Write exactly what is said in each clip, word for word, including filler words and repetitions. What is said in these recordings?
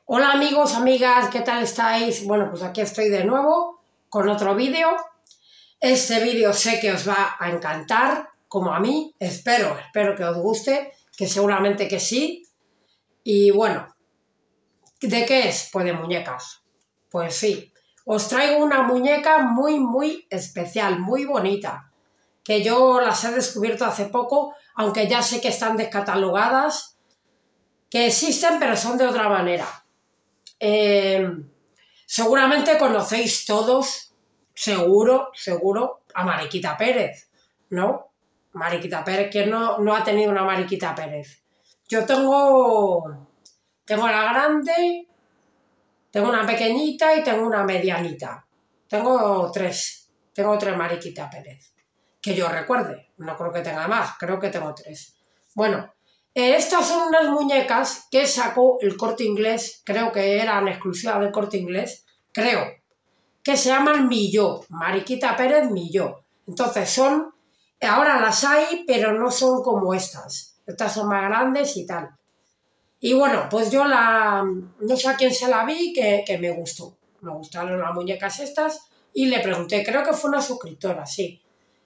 Hola amigos, amigas, ¿qué tal estáis? Bueno, pues aquí estoy de nuevo con otro vídeo. Este vídeo sé que os va a encantar, como a mí, espero, espero que os guste, que seguramente que sí. Y bueno, ¿de qué es? Pues de muñecas. Pues sí, os traigo una muñeca muy, muy especial, muy bonita, que yo las he descubierto hace poco, aunque ya sé que están descatalogadas, que existen, pero son de otra manera. Eh, seguramente conocéis todos, seguro, seguro, a Mariquita Pérez, ¿no? Mariquita Pérez, ¿quién no, no ha tenido una Mariquita Pérez? Yo tengo, tengo la grande, tengo una pequeñita y tengo una medianita. Tengo tres, tengo tres Mariquita Pérez, que yo recuerde, no creo que tenga más, creo que tengo tres. Bueno, Eh, estas son unas muñecas que sacó el Corte Inglés, creo que eran exclusivas del Corte Inglés, creo, que se llaman Milló, Mariquita Pérez Milló. Entonces son, ahora las hay, pero no son como estas, estas son más grandes y tal. Y bueno, pues yo la, no sé a quién se la vi, que, que me gustó, me gustaron las muñecas estas y le pregunté, creo que fue una suscriptora, sí,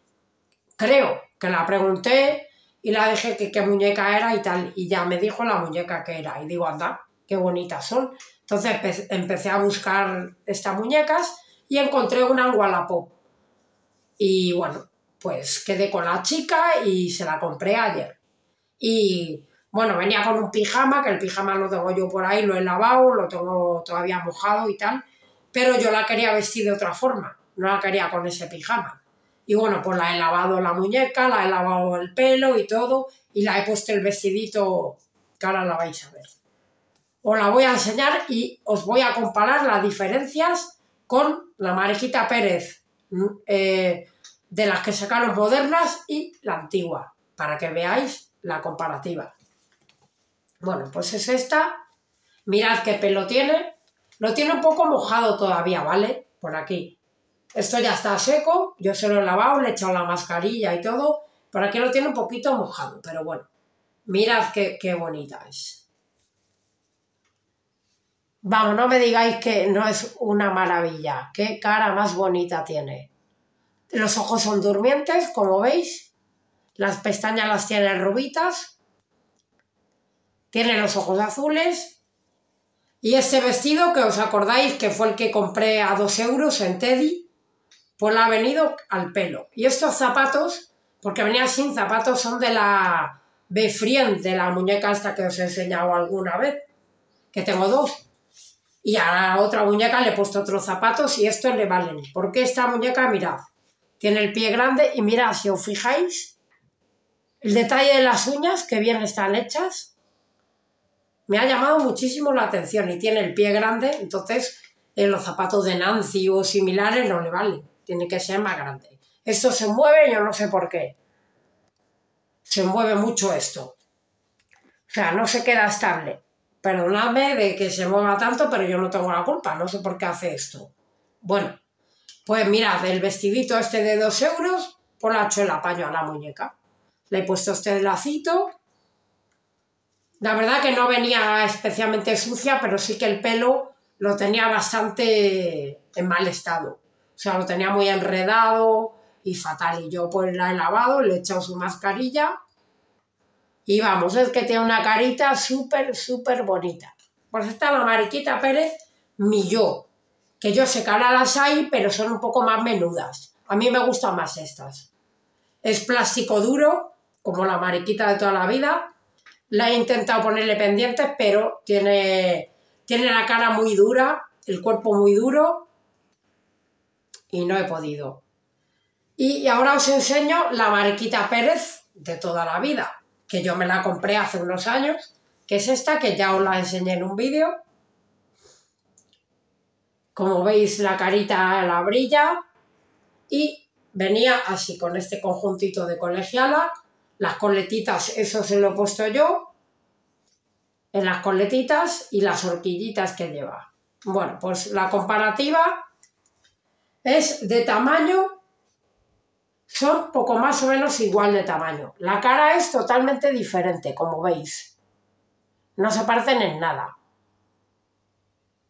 creo que la pregunté y la dije que qué muñeca era y tal, y ya me dijo la muñeca que era, y digo, anda, qué bonitas son. Entonces empecé a buscar estas muñecas y encontré una en Wallapop. Y bueno, pues quedé con la chica y se la compré ayer. Y bueno, venía con un pijama, que el pijama lo tengo yo por ahí, lo he lavado, lo tengo todavía mojado y tal, pero yo la quería vestir de otra forma, no la quería con ese pijama. Y bueno, pues la he lavado la muñeca, la he lavado el pelo y todo, y la he puesto el vestidito, que ahora la vais a ver. Os la voy a enseñar y os voy a comparar las diferencias con la Mariquita Pérez, eh, de las que sacaron modernas y la antigua, para que veáis la comparativa. Bueno, pues es esta. Mirad qué pelo tiene. Lo tiene un poco mojado todavía, ¿vale? Por aquí. Esto ya está seco, yo se lo he lavado, le he echado la mascarilla y todo. Por aquí lo tiene un poquito mojado, pero bueno. Mirad qué, qué bonita es. Vamos, no me digáis que no es una maravilla. Qué cara más bonita tiene. Los ojos son durmientes, como veis. Las pestañas las tiene rubitas. Tiene los ojos azules. Y este vestido, que os acordáis que fue el que compré a dos euros en Teddy, pues la ha venido al pelo. Y estos zapatos, porque venía sin zapatos, son de la Befriend, de la muñeca esta que os he enseñado alguna vez, que tengo dos. Y a la otra muñeca le he puesto otros zapatos y estos le valen. Porque esta muñeca, mirad, tiene el pie grande y mirad, si os fijáis, el detalle de las uñas, que bien están hechas, me ha llamado muchísimo la atención. Y tiene el pie grande, entonces en los zapatos de Nancy o similares no le valen. Tiene que ser más grande. Esto se mueve, yo no sé por qué. Se mueve mucho esto. O sea, no se queda estable. Perdonadme de que se mueva tanto, pero yo no tengo la culpa. No sé por qué hace esto. Bueno, pues mirad, el vestidito este de dos euros, pues le he hecho el apaño a la muñeca. Le he puesto este lacito. La verdad que no venía especialmente sucia, pero sí que el pelo lo tenía bastante en mal estado. O sea, lo tenía muy enredado y fatal. Y yo pues la he lavado, le he echado su mascarilla. Y vamos, es que tiene una carita súper, súper bonita. Pues esta es la Mariquita Pérez Milló. Que yo sé que ahora las hay, pero son un poco más menudas. A mí me gustan más estas. Es plástico duro, como la Mariquita de toda la vida. La he intentado ponerle pendientes, pero tiene, tiene la cara muy dura, el cuerpo muy duro. Y no he podido. Y ahora os enseño la Mariquita Pérez de toda la vida, que yo me la compré hace unos años, que es esta, que ya os la enseñé en un vídeo. Como veis, la carita la brilla y venía así, con este conjuntito de colegiala. Las coletitas, eso se lo he puesto yo, en las coletitas, y las horquillitas que lleva. Bueno, pues la comparativa es de tamaño, son poco más o menos igual de tamaño. La cara es totalmente diferente, como veis. No se parecen en nada.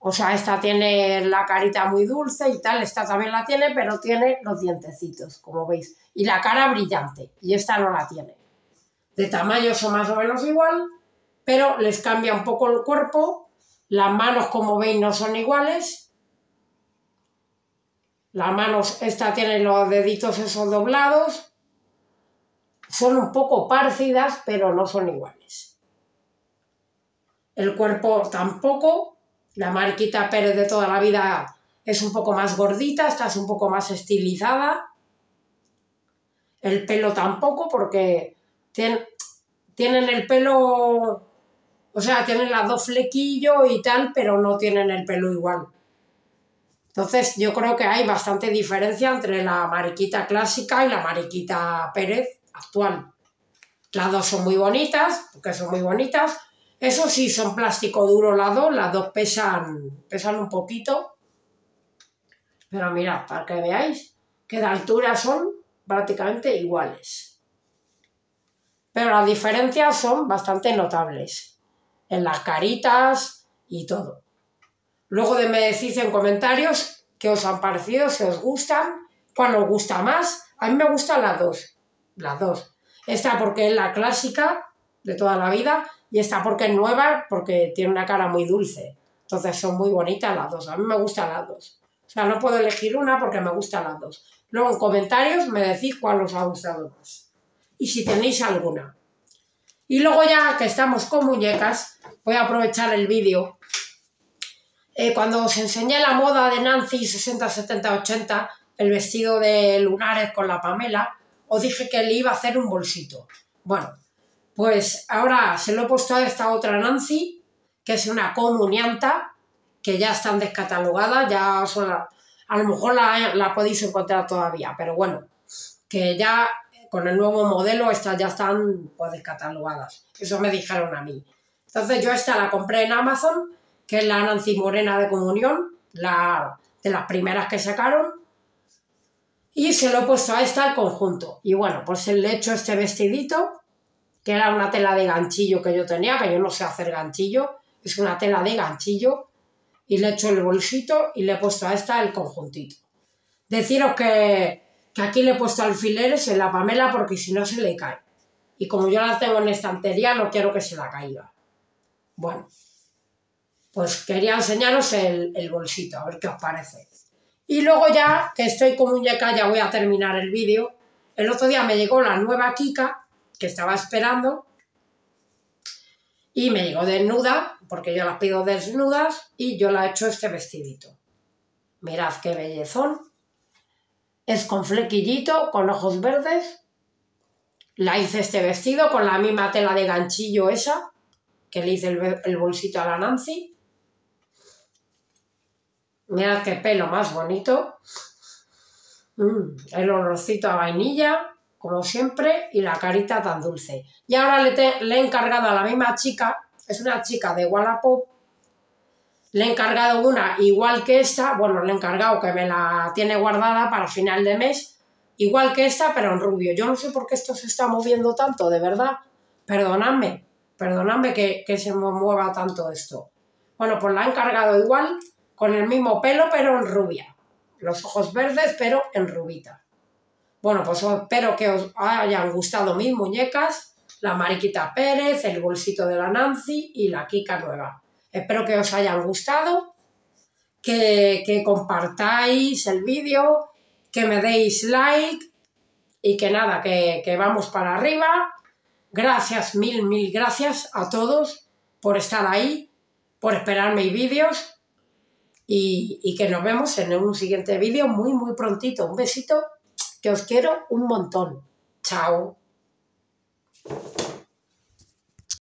O sea, esta tiene la carita muy dulce y tal, esta también la tiene, pero tiene los dientecitos, como veis. Y la cara brillante, y esta no la tiene. De tamaño son más o menos igual, pero les cambia un poco el cuerpo. Las manos, como veis, no son iguales. Las manos, esta tiene los deditos esos doblados. Son un poco parecidas, pero no son iguales. El cuerpo tampoco. La Mariquita Pérez de toda la vida es un poco más gordita, esta es un poco más estilizada. El pelo tampoco, porque tienen, tienen el pelo, o sea, tienen las dos flequillos y tal, pero no tienen el pelo igual. Entonces yo creo que hay bastante diferencia entre la Mariquita clásica y la Mariquita Pérez actual. Las dos son muy bonitas, porque son muy bonitas. Eso sí, son plástico duro las dos, las dos pesan, pesan un poquito. Pero mirad, para que veáis que de altura son prácticamente iguales. Pero las diferencias son bastante notables en las caritas y todo. Luego de me decís en comentarios qué os han parecido, si os gustan, cuál os gusta más. A mí me gustan las dos, las dos. Esta porque es la clásica de toda la vida y esta porque es nueva, porque tiene una cara muy dulce. Entonces son muy bonitas las dos, a mí me gustan las dos. O sea, no puedo elegir una porque me gustan las dos. Luego en comentarios me decís cuál os ha gustado más. Y si tenéis alguna. Y luego ya que estamos con muñecas, voy a aprovechar el vídeo. Eh, cuando os enseñé la moda de Nancy sesenta, setenta, ochenta, el vestido de lunares con la Pamela, os dije que le iba a hacer un bolsito. Bueno, pues ahora se lo he puesto a esta otra Nancy, que es una comunianta, que ya están descatalogadas, ya son la, a lo mejor la, la podéis encontrar todavía, pero bueno, que ya con el nuevo modelo estas ya están pues, descatalogadas. Eso me dijeron a mí. Entonces yo esta la compré en Amazon, que es la Nancy Morena de Comunión, la, de las primeras que sacaron, y se lo he puesto a esta al conjunto. Y bueno, pues le he hecho este vestidito, que era una tela de ganchillo que yo tenía, que yo no sé hacer ganchillo, es una tela de ganchillo, y le he hecho el bolsito y le he puesto a esta el conjuntito. Deciros que, que aquí le he puesto alfileres en la Pamela porque si no se le cae. Y como yo la tengo en estantería, no quiero que se la caiga. Bueno, pues quería enseñaros el, el bolsito, a ver qué os parece. Y luego ya, que estoy con muñeca, ya voy a terminar el vídeo. El otro día me llegó la nueva Kika, que estaba esperando, y me llegó desnuda, porque yo las pido desnudas, y yo la he hecho este vestidito. Mirad qué bellezón. Es con flequillito, con ojos verdes. La hice este vestido con la misma tela de ganchillo esa, que le hice el, el bolsito a la Nancy. Mirad qué pelo más bonito. Mm, el olorcito a vainilla, como siempre, y la carita tan dulce. Y ahora le, te, le he encargado a la misma chica, es una chica de Wallapop, le he encargado una igual que esta, bueno, le he encargado que me la tiene guardada para final de mes, igual que esta, pero en rubio. Yo no sé por qué esto se está moviendo tanto, de verdad. Perdonadme, perdonadme que, que se me mueva tanto esto. Bueno, pues la he encargado igual, con el mismo pelo, pero en rubia. Los ojos verdes, pero en rubita. Bueno, pues espero que os hayan gustado mis muñecas, la Mariquita Pérez, el bolsito de la Nancy y la Kika nueva. Espero que os hayan gustado, que, que compartáis el vídeo, que me deis like y que nada, que, que vamos para arriba. Gracias, mil, mil gracias a todos por estar ahí, por esperar mis vídeos y, y que nos vemos en un siguiente vídeo muy, muy prontito. Un besito, que os quiero un montón. Chao.